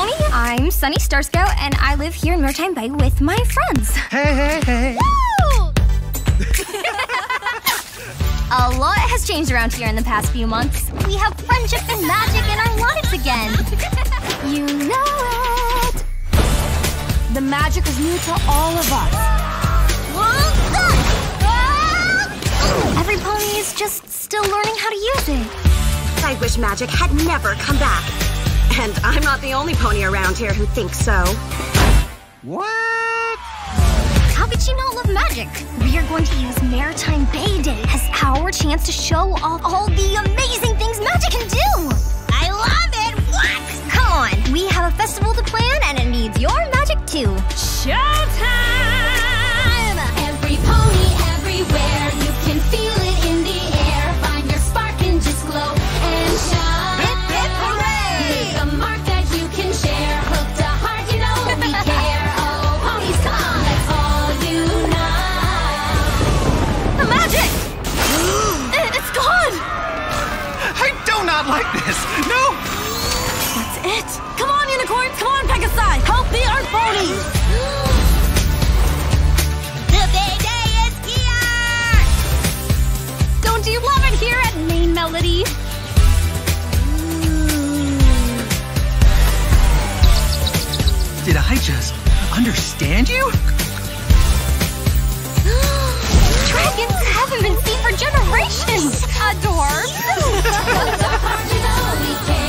Pony. I'm Sani, Star Scout, and I live here in Maritime Bay with my friends. Hey. Woo! A lot has changed around here in the past few months. We have friendship and magic in our lives again. You know it. The magic is new to all of us. Every pony is just still learning how to use it. I wish magic had never come back. And I'm not the only pony around here who thinks so. What? How could she not love magic? We are going to use Maritime Bay Day as our chance to show off all the amazing things magic can do! I love it! What? Come on, we have a festival to plan and it needs your magic too. Showtime! Every pony, everywhere, you can feel it in the air. Find your spark and just glow and shine. Hip, hip, hooray! Leave a mark that you can share. Hook to heart, you know we care. Oh, ponies, come on, let's all unite. The magic! It's gone! I do not like this! No! That's it! Come on, unicorns! Come on, Pegasi! Help the Earth ponies! The big day is here! Don't you love it here at Main Melody? Did I just understand you? Dragons haven't been seen for generations! Adorbs! Hook to heart, you know we care.